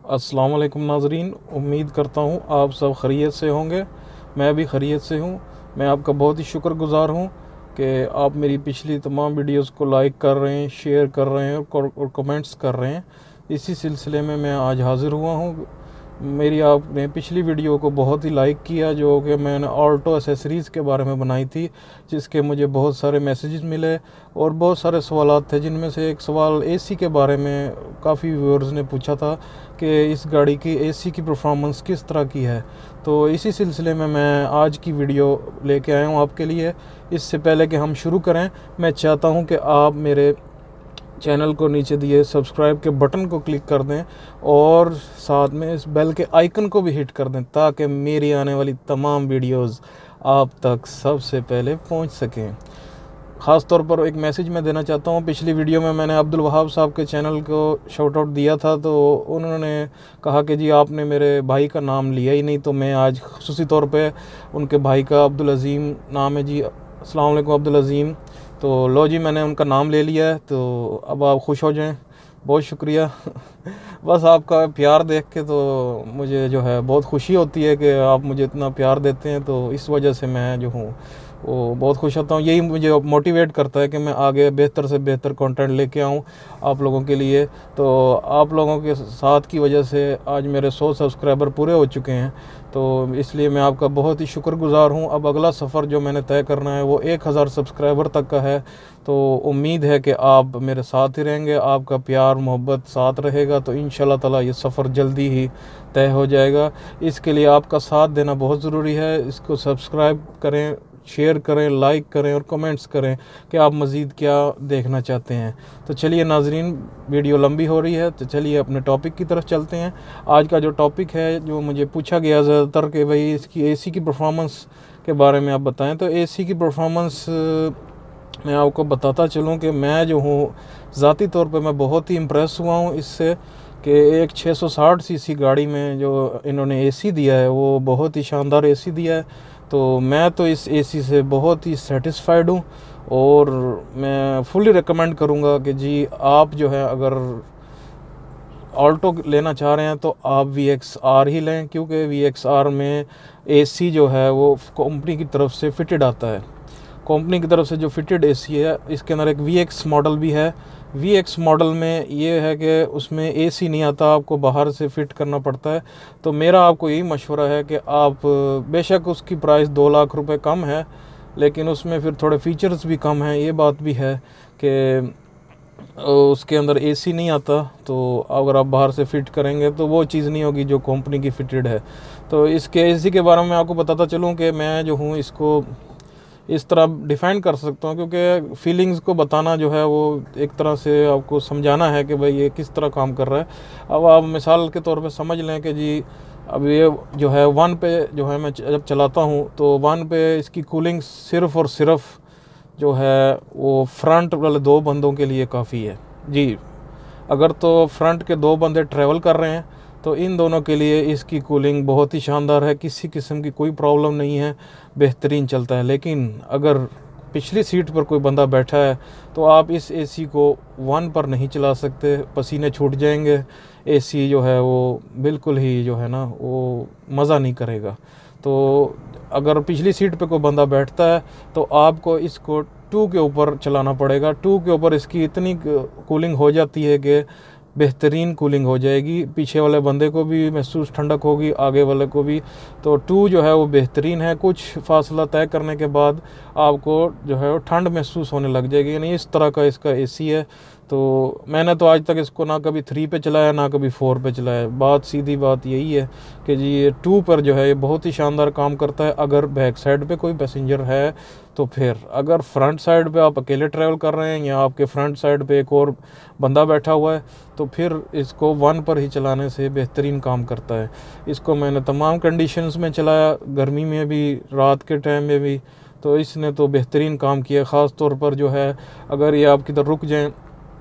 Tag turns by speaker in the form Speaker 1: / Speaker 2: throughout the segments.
Speaker 1: अस्सलाम वालेकुम नाज़रीन, उम्मीद करता हूँ आप सब खैरियत से होंगे। मैं भी खैरियत से हूँ। मैं आपका बहुत ही शुक्रगुज़ार हूँ कि आप मेरी पिछली तमाम वीडियोस को लाइक कर रहे हैं, शेयर कर रहे हैं और कमेंट्स कर रहे हैं। इसी सिलसिले में मैं आज हाज़िर हुआ हूँ। मेरी आपने पिछली वीडियो को बहुत ही लाइक किया, जो कि मैंने ऑल्टो एसेसरीज़ के बारे में बनाई थी, जिसके मुझे बहुत सारे मैसेजेस मिले और बहुत सारे सवालात थे। जिनमें से एक सवाल एसी के बारे में काफ़ी व्यूअर्स ने पूछा था कि इस गाड़ी की एसी की परफॉर्मेंस किस तरह की है। तो इसी सिलसिले में मैं आज की वीडियो लेके आया हूँ आपके लिए। इससे पहले कि हम शुरू करें, मैं चाहता हूँ कि आप मेरे चैनल को नीचे दिए सब्सक्राइब के बटन को क्लिक कर दें और साथ में इस बेल के आइकन को भी हिट कर दें, ताकि मेरी आने वाली तमाम वीडियोस आप तक सबसे पहले पहुंच सकें। ख़ास तौर पर एक मैसेज मैं देना चाहता हूं। पिछली वीडियो में मैंने अब्दुल वहाब साहब के चैनल को शाउट आउट दिया था, तो उन्होंने कहा कि जी आपने मेरे भाई का नाम लिया ही नहीं, तो मैं आज ख़ुसूसी तौर पे उनके भाई का अब्दुल अज़ीम नाम है जी। अस्सलाम वालेकुम अब्दुल अज़ीम। तो लो जी, मैंने उनका नाम ले लिया है, तो अब आप खुश हो जाएं। बहुत शुक्रिया। बस आपका प्यार देख के तो मुझे जो है बहुत खुशी होती है कि आप मुझे इतना प्यार देते हैं, तो इस वजह से मैं जो हूँ वो बहुत खुश होता हूँ। यही मुझे मोटिवेट करता है कि मैं आगे बेहतर से बेहतर कंटेंट लेके आऊँ आप लोगों के लिए। तो आप लोगों के साथ की वजह से आज मेरे 100 सब्सक्राइबर पूरे हो चुके हैं, तो इसलिए मैं आपका बहुत ही शुक्रगुज़ार हूँ। अब अगला सफ़र जो मैंने तय करना है वो 1000 सब्सक्राइबर तक का है। तो उम्मीद है कि आप मेरे साथ ही रहेंगे, आपका प्यार मोहब्बत साथ रहेगा, तो इंशाल्लाह ताला ये सफ़र जल्दी ही तय हो जाएगा। इसके लिए आपका साथ देना बहुत ज़रूरी है। इसको सब्सक्राइब करें, शेयर करें, लाइक करें और कमेंट्स करें कि आप मज़ीद क्या देखना चाहते हैं। तो चलिए नाजरीन, वीडियो लंबी हो रही है, तो चलिए अपने टॉपिक की तरफ चलते हैं। आज का जो टॉपिक है, जो मुझे पूछा गया ज़्यादातर कि भाई इसकी एसी की परफॉर्मेंस के बारे में आप बताएं, तो एसी की परफॉर्मेंस मैं आपको बताता चलूँ कि मैं जो हूँ ज़ाती तौर पे मैं बहुत ही इम्प्रेस हुआ हूँ इससे कि एक 660 सीसी गाड़ी में जो इन्होंने एसी दिया है वो बहुत ही शानदार एसी दिया है। तो मैं तो इस एसी से बहुत ही सेटिस्फाइड हूँ और मैं फुली रिकमेंड करूँगा कि जी आप जो है अगर ऑल्टो लेना चाह रहे हैं तो आप VXR ही लें, क्योंकि VXR में एसी जो है वो कंपनी की तरफ से फिटेड आता है। कंपनी की तरफ से जो फिटेड एसी है, इसके अंदर एक VX मॉडल भी है। VX मॉडल में ये है कि उसमें एसी नहीं आता, आपको बाहर से फिट करना पड़ता है। तो मेरा आपको यही मशवरा है कि आप, बेशक उसकी प्राइस 2 लाख रुपए कम है, लेकिन उसमें फिर थोड़े फीचर्स भी कम हैं। ये बात भी है कि उसके अंदर एसी नहीं आता, तो अगर आप बाहर से फिट करेंगे तो वो चीज़ नहीं होगी जो कंपनी की फिटेड है। तो इसके एसी के बारे में आपको बताता चलूँ कि मैं जो हूँ इसको इस तरह डिफ़ाइन कर सकता हूँ, क्योंकि फीलिंग्स को बताना जो है वो एक तरह से आपको समझाना है कि भाई ये किस तरह काम कर रहा है। अब आप मिसाल के तौर पे समझ लें कि जी अब ये जो है 1 पे जो है मैं जब चलाता हूँ तो 1 पे इसकी कूलिंग सिर्फ़ और सिर्फ जो है वो फ्रंट वाले 2 बंदों के लिए काफ़ी है जी। अगर तो फ्रंट के 2 बंदे ट्रैवल कर रहे हैं तो इन दोनों के लिए इसकी कूलिंग बहुत ही शानदार है, किसी किस्म की कोई प्रॉब्लम नहीं है, बेहतरीन चलता है। लेकिन अगर पिछली सीट पर कोई बंदा बैठा है तो आप इस एसी को 1 पर नहीं चला सकते, पसीने छूट जाएंगे। एसी जो है वो बिल्कुल ही जो है ना वो मज़ा नहीं करेगा। तो अगर पिछली सीट पे कोई बंदा बैठता है तो आपको इसको 2 के ऊपर चलाना पड़ेगा। 2 के ऊपर इसकी इतनी कूलिंग हो जाती है कि बेहतरीन कूलिंग हो जाएगी, पीछे वाले बंदे को भी महसूस ठंडक होगी, आगे वाले को भी। तो 2 जो है वो बेहतरीन है। कुछ फासला तय करने के बाद आपको जो है वो ठंड महसूस होने लग जाएगी, यानी इस तरह का इसका एसी है। तो मैंने तो आज तक इसको ना कभी 3 पे चलाया ना कभी 4 पे चलाया। बात सीधी बात यही है कि जी ये 2 पर जो है ये बहुत ही शानदार काम करता है अगर बैक साइड पे कोई पैसेंजर है तो। फिर अगर फ्रंट साइड पे आप अकेले ट्रैवल कर रहे हैं या आपके फ्रंट साइड पे एक और बंदा बैठा हुआ है तो फिर इसको 1 पर ही चलाने से बेहतरीन काम करता है। इसको मैंने तमाम कंडीशंस में चलाया, गर्मी में भी, रात के टाइम में भी, तो इसने तो बेहतरीन काम किया। ख़ास तौर पर जो है अगर ये आप किधर रुक जाएं,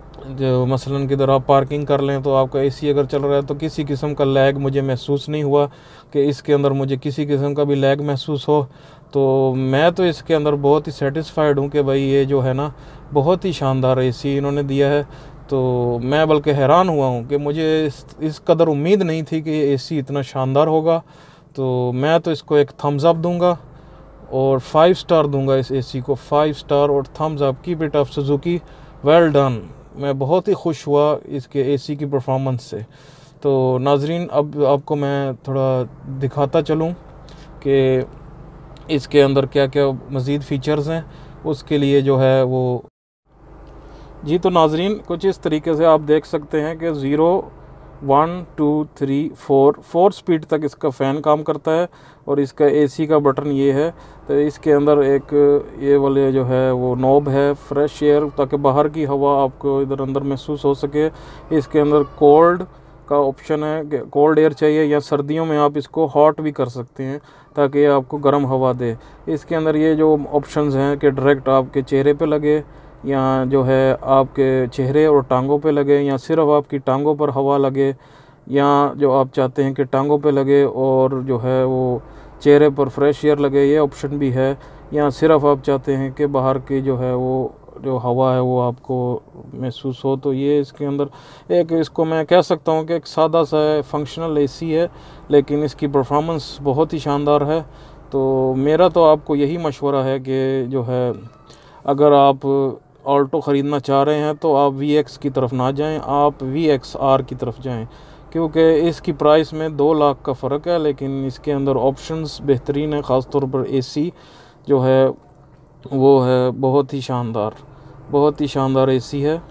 Speaker 1: जो मसलन किधर आप पार्किंग कर लें, तो आपका एसी अगर चल रहा है तो किसी किस्म का लैग मुझे महसूस नहीं हुआ कि इसके अंदर मुझे किसी किस्म का भी लैग महसूस हो। तो मैं तो इसके अंदर बहुत ही सेटिस्फाइड हूँ कि भाई ये जो है ना बहुत ही शानदार एसी इन्होंने दिया है। तो मैं बल्कि हैरान हुआ हूँ कि मुझे इस कदर उम्मीद नहीं थी कि ये एसी इतना शानदार होगा। तो मैं तो इसको एक थम्स अप दूंगा और 5 स्टार दूंगा इस एसी को, 5 स्टार और thumbs up. Keep it up Suzuki, well done. मैं बहुत ही खुश हुआ इसके एसी की परफॉर्मेंस से। तो नाजरीन, अब आपको मैं थोड़ा दिखाता चलूँ कि इसके अंदर क्या क्या मज़ीद फ़ीचर्स हैं, उसके लिए जो है वो जी। तो नाजरीन, कुछ इस तरीके से आप देख सकते हैं कि 0 1 2 3 4 स्पीड तक इसका फ़ैन काम करता है और इसका एसी का बटन ये है। तो इसके अंदर एक ये वाले जो है वो नॉब है फ्रेश एयर, ताकि बाहर की हवा आपको इधर अंदर महसूस हो सके। इसके अंदर कोल्ड का ऑप्शन है कि कोल्ड एयर चाहिए या सर्दियों में आप इसको हॉट भी कर सकते हैं ताकि आपको गर्म हवा दे। इसके अंदर ये जो ऑप्शंस हैं कि डायरेक्ट आपके चेहरे पे लगे या जो है आपके चेहरे और टांगों पे लगे या सिर्फ आपकी टांगों पर हवा लगे, या जो आप चाहते हैं कि टांगों पे लगे और जो है वो चेहरे पर फ्रेश एयर लगे, ये ऑप्शन भी है। या सिर्फ आप चाहते हैं कि बाहर की जो है वो जो हवा है वो आपको महसूस हो, तो ये इसके अंदर एक, इसको मैं कह सकता हूँ कि एक सादा सा फंक्शनल एसी है, लेकिन इसकी परफॉर्मेंस बहुत ही शानदार है। तो मेरा तो आपको यही मशवरा है कि जो है अगर आप ऑल्टो ख़रीदना चाह रहे हैं तो आप VX की तरफ ना जाएं, आप VXR की तरफ जाएं, क्योंकि इसकी प्राइस में 2 लाख का फ़र्क है, लेकिन इसके अंदर ऑप्शंस बेहतरीन है। ख़ास तौर पर एसी जो है वो है बहुत ही शानदार एसी है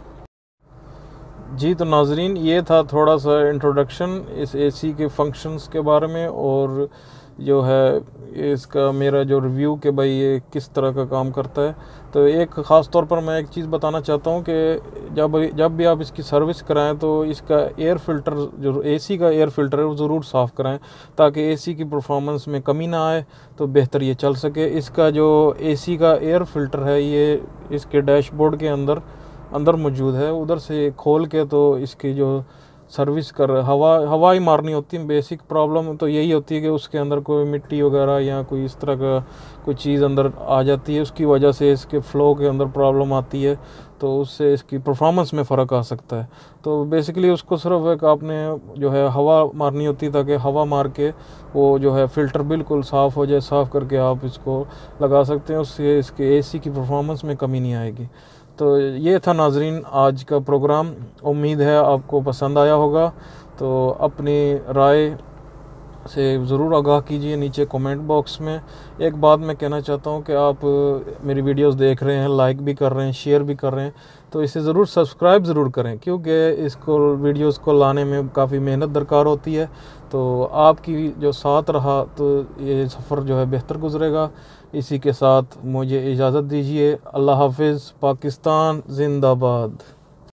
Speaker 1: जी। तो नाजरीन, ये था थोड़ा सा इंट्रोडक्शन इस एसी के फंक्शंस के बारे में और जो है इसका मेरा जो रिव्यू कि भाई ये किस तरह का काम करता है। तो एक ख़ास तौर पर मैं एक चीज़ बताना चाहता हूँ कि जब भी आप इसकी सर्विस कराएं तो इसका एयर फ़िल्टर, जो एसी का एयर फ़िल्टर है, वो ज़रूर साफ़ कराएं ताकि एसी की परफॉर्मेंस में कमी ना आए, तो बेहतर ये चल सके। इसका जो एसी का एयर फ़िल्टर है ये इसके डैशबोर्ड के अंदर मौजूद है। उधर से खोल के तो इसकी जो सर्विस कर हवा ही मारनी होती है। बेसिक प्रॉब्लम तो यही होती है कि उसके अंदर कोई मिट्टी वगैरह या कोई इस तरह का कोई चीज़ अंदर आ जाती है, उसकी वजह से इसके फ़्लो के अंदर प्रॉब्लम आती है, तो उससे इसकी परफॉर्मेंस में फ़र्क आ सकता है। तो बेसिकली उसको सिर्फ एक आपने जो है हवा मारनी होती है ताकि हवा मार के वो जो है फ़िल्टर बिल्कुल साफ़ हो जाए। साफ़ करके आप इसको लगा सकते हैं, उससे इसके एसी की परफॉर्मेंस में कमी नहीं आएगी। तो ये था नाजरीन आज का प्रोग्राम, उम्मीद है आपको पसंद आया होगा। तो अपनी राय से ज़रूर आगाह कीजिए नीचे कमेंट बॉक्स में। एक बात मैं कहना चाहता हूँ कि आप मेरी वीडियोस देख रहे हैं, लाइक भी कर रहे हैं, शेयर भी कर रहे हैं, तो इसे ज़रूर सब्सक्राइब ज़रूर करें, क्योंकि इसको वीडियोस को लाने में काफ़ी मेहनत दरकार होती है। तो आपकी जो साथ रहा तो ये सफ़र जो है बेहतर गुजरेगा। इसी के साथ मुझे इजाज़त दीजिए। अल्लाह हाफ़िज़। पाकिस्तान ज़िंदाबाद।